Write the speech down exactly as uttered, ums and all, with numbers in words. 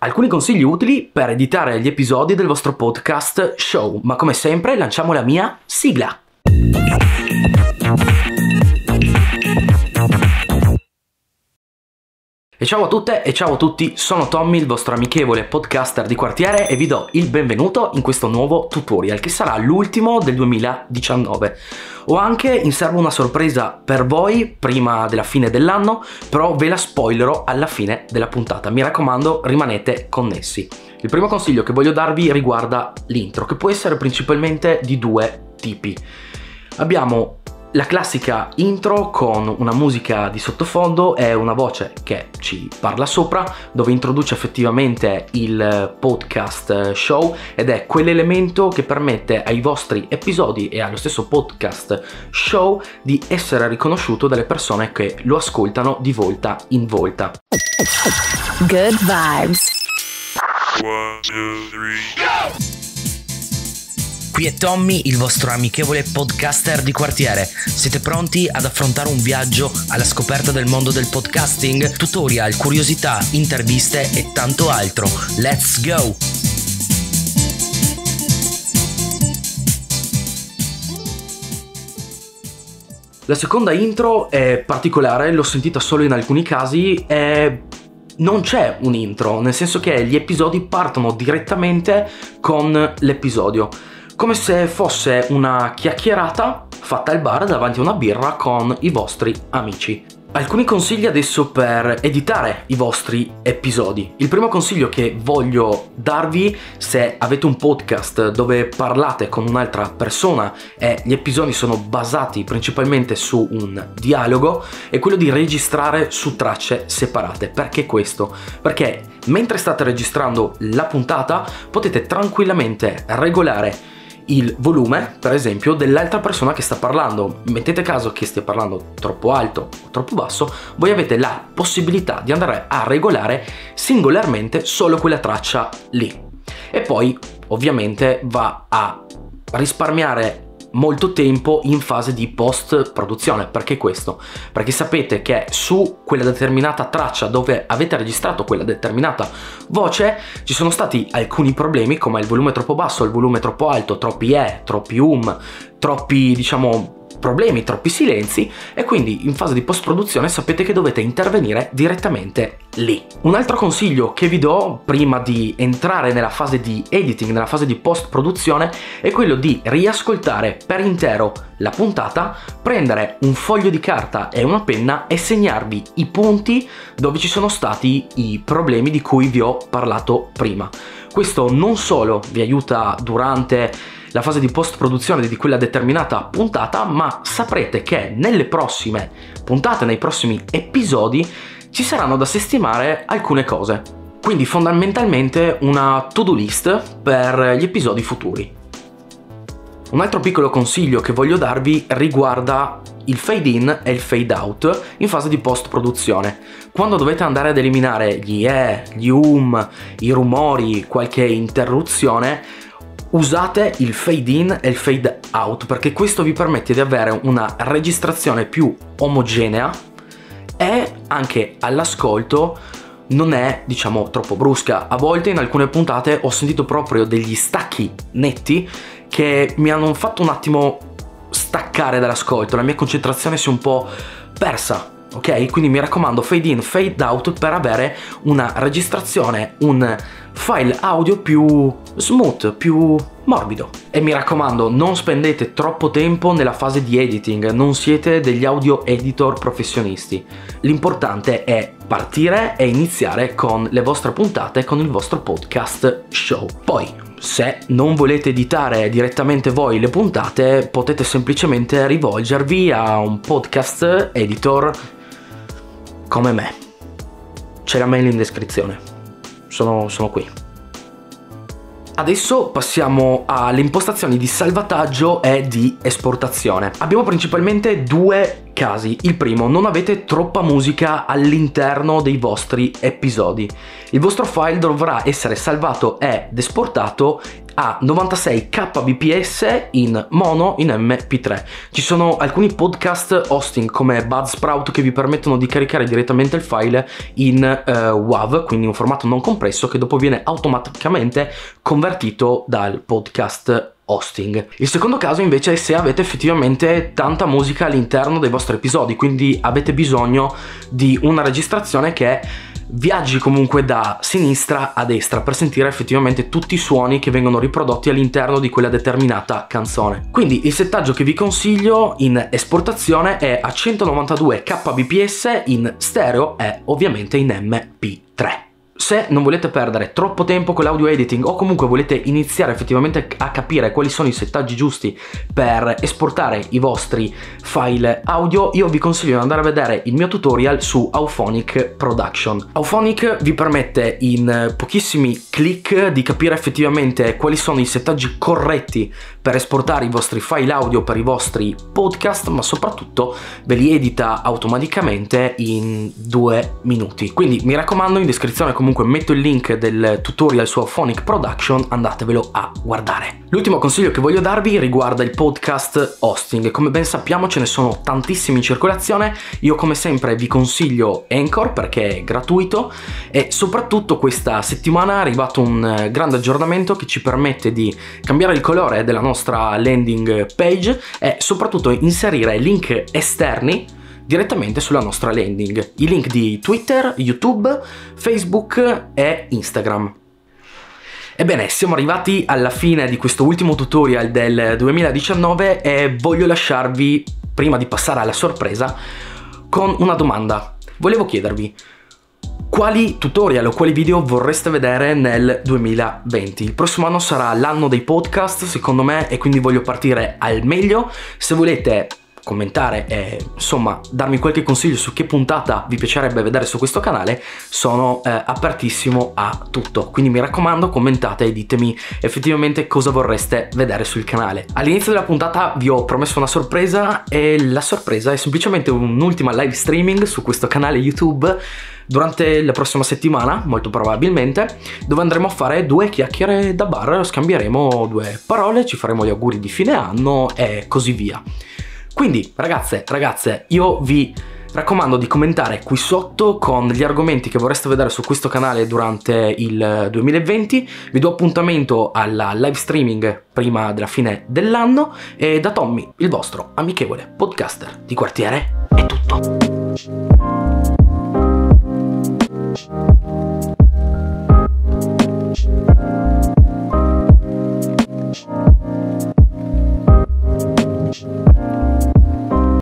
Alcuni consigli utili per editare gli episodi del vostro podcast show, ma come sempre lanciamo la mia sigla. E ciao a tutte e ciao a tutti, sono Tommy, il vostro amichevole podcaster di quartiere e vi do il benvenuto in questo nuovo tutorial che sarà l'ultimo del duemiladiciannove. Ho anche in serbo una sorpresa per voi prima della fine dell'anno, però ve la spoilerò alla fine della puntata, mi raccomando rimanete connessi. Il primo consiglio che voglio darvi riguarda l'intro, che può essere principalmente di due tipi. Abbiamo la classica intro con una musica di sottofondo e una voce che ci parla sopra, dove introduce effettivamente il podcast show ed è quell'elemento che permette ai vostri episodi e allo stesso podcast show di essere riconosciuto dalle persone che lo ascoltano di volta in volta. Good vibes. One, two, three, go! Qui è Tommy, il vostro amichevole podcaster di quartiere. Siete pronti ad affrontare un viaggio alla scoperta del mondo del podcasting? Tutorial, curiosità, interviste e tanto altro. Let's go! La seconda intro è particolare, l'ho sentita solo in alcuni casi e non c'è un intro, nel senso che gli episodi partono direttamente con l'episodio. Come se fosse una chiacchierata fatta al bar davanti a una birra con i vostri amici. Alcuni consigli adesso per editare i vostri episodi. Il primo consiglio che voglio darvi, se avete un podcast dove parlate con un'altra persona e gli episodi sono basati principalmente su un dialogo, è quello di registrare su tracce separate. Perché questo? Perché mentre state registrando la puntata potete tranquillamente regolare il volume, per esempio, dell'altra persona che sta parlando. Mettete caso che stia parlando troppo alto o troppo basso, voi avete la possibilità di andare a regolare singolarmente solo quella traccia lì. E poi ovviamente va a risparmiare molto tempo in fase di post produzione. Perché questo? Perché sapete che su quella determinata traccia dove avete registrato quella determinata voce ci sono stati alcuni problemi, come il volume troppo basso, il volume troppo alto, troppi e, troppi um, troppi diciamo problemi, troppi silenzi, e quindi in fase di post produzione sapete che dovete intervenire direttamente lì. Un altro consiglio che vi do prima di entrare nella fase di editing, nella fase di post produzione, è quello di riascoltare per intero la puntata, prendere un foglio di carta e una penna e segnarvi i punti dove ci sono stati i problemi di cui vi ho parlato prima. Questo non solo vi aiuta durante la fase di post produzione di quella determinata puntata, ma saprete che nelle prossime puntate, nei prossimi episodi, ci saranno da sistemare alcune cose. Quindi fondamentalmente una to-do list per gli episodi futuri. Un altro piccolo consiglio che voglio darvi riguarda il fade in e il fade out in fase di post produzione. Quando dovete andare ad eliminare gli e, gli um, i rumori, qualche interruzione, usate il fade in e il fade out, perché questo vi permette di avere una registrazione più omogenea e anche all'ascolto non è, diciamo, troppo brusca. A volte in alcune puntate ho sentito proprio degli stacchi netti che mi hanno fatto un attimo staccare dall'ascolto, la mia concentrazione si è un po' persa. Ok? Quindi mi raccomando, fade in, fade out per avere una registrazione, un file audio più smooth, più morbido. E mi raccomando, non spendete troppo tempo nella fase di editing, non siete degli audio editor professionisti. L'importante è partire e iniziare con le vostre puntate, con il vostro podcast show. Poi, se non volete editare direttamente voi le puntate, potete semplicemente rivolgervi a un podcast editor come me. C'è la mail in descrizione. Sono, sono qui. Adesso passiamo alle impostazioni di salvataggio e di esportazione. Abbiamo principalmente due casi. Il primo, non avete troppa musica all'interno dei vostri episodi. Il vostro file dovrà essere salvato ed esportato a novantasei kbps in mono in M P tre. Ci sono alcuni podcast hosting come Buzzsprout che vi permettono di caricare direttamente il file in uh, WAV, quindi un formato non compresso che dopo viene automaticamente convertito dal podcast hosting. Il secondo caso invece è se avete effettivamente tanta musica all'interno dei vostri episodi, quindi avete bisogno di una registrazione che viaggi comunque da sinistra a destra per sentire effettivamente tutti i suoni che vengono riprodotti all'interno di quella determinata canzone. Quindi il settaggio che vi consiglio in esportazione è a centonovantadue kbps in stereo e ovviamente in M P tre. Se non volete perdere troppo tempo con l'audio editing o comunque volete iniziare effettivamente a capire quali sono i settaggi giusti per esportare i vostri file audio, io vi consiglio di andare a vedere il mio tutorial su Auphonic Production. Auphonic vi permette in pochissimi click di capire effettivamente quali sono i settaggi corretti per esportare i vostri file audio per i vostri podcast, ma soprattutto ve li edita automaticamente in due minuti. Quindi mi raccomando, in descrizione comunque metto il link del tutorial su Auphonic Production, andatevelo a guardare. L'ultimo consiglio che voglio darvi riguarda il podcast hosting. Come ben sappiamo ce ne sono tantissimi in circolazione, io come sempre vi consiglio Anchor perché è gratuito e soprattutto questa settimana è arrivato un grande aggiornamento che ci permette di cambiare il colore della nostra landing page e soprattutto inserire link esterni direttamente sulla nostra landing, i link di Twitter, YouTube, Facebook e Instagram. Ebbene, siamo arrivati alla fine di questo ultimo tutorial del duemiladiciannove e voglio lasciarvi, prima di passare alla sorpresa, con una domanda. Volevo chiedervi quali tutorial o quali video vorreste vedere nel duemilaventi. Il prossimo anno sarà l'anno dei podcast, secondo me, e quindi voglio partire al meglio. Se volete commentare e insomma darmi qualche consiglio su che puntata vi piacerebbe vedere su questo canale, sono eh, apertissimo a tutto, quindi mi raccomando commentate e ditemi effettivamente cosa vorreste vedere sul canale. All'inizio della puntata vi ho promesso una sorpresa e la sorpresa è semplicemente un'ultima live streaming su questo canale YouTube durante la prossima settimana, molto probabilmente, dove andremo a fare due chiacchiere da bar, scambieremo due parole, ci faremo gli auguri di fine anno e così via. Quindi ragazze, ragazze, io vi raccomando di commentare qui sotto con gli argomenti che vorreste vedere su questo canale durante il duemilaventi. Vi do appuntamento alla live streaming prima della fine dell'anno e da Tommy, il vostro amichevole podcaster di quartiere, è tutto.